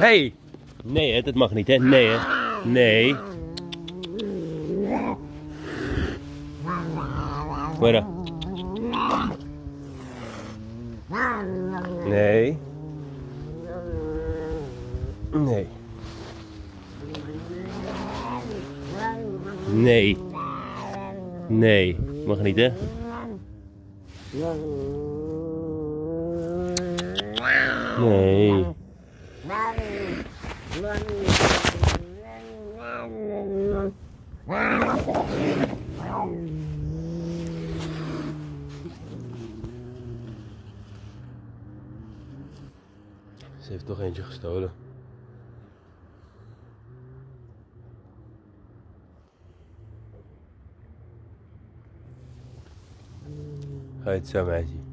Hey! Nee hè, dat mag niet hè. Nee hè. Nee. Fuera. Nee. Nee. Nee. Nee. Mag niet hè. Nee. Ze heeft toch eentje gestolen. Ga je het zo, meisje?